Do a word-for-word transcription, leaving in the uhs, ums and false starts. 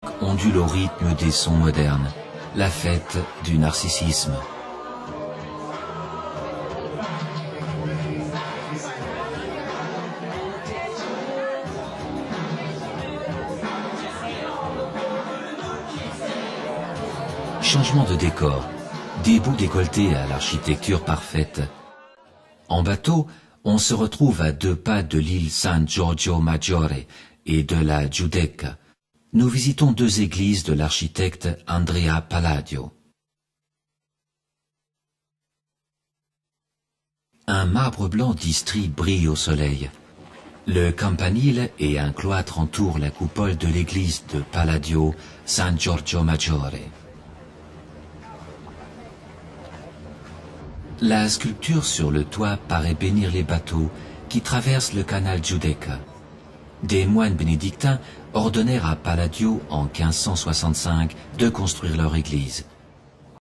ondule au rythme des sons modernes, la fête du narcissisme. Changement de décor, des bouts décolletés à l'architecture parfaite. En bateau, on se retrouve à deux pas de l'île San Giorgio Maggiore et de la Giudecca. Nous visitons deux églises de l'architecte Andrea Palladio. Un marbre blanc d'Istrie brille au soleil. Le campanile et un cloître entourent la coupole de l'église de Palladio, San Giorgio Maggiore. La sculpture sur le toit paraît bénir les bateaux qui traversent le canal Giudecca. Des moines bénédictins ordonnèrent à Palladio en quinze cent soixante-cinq de construire leur église.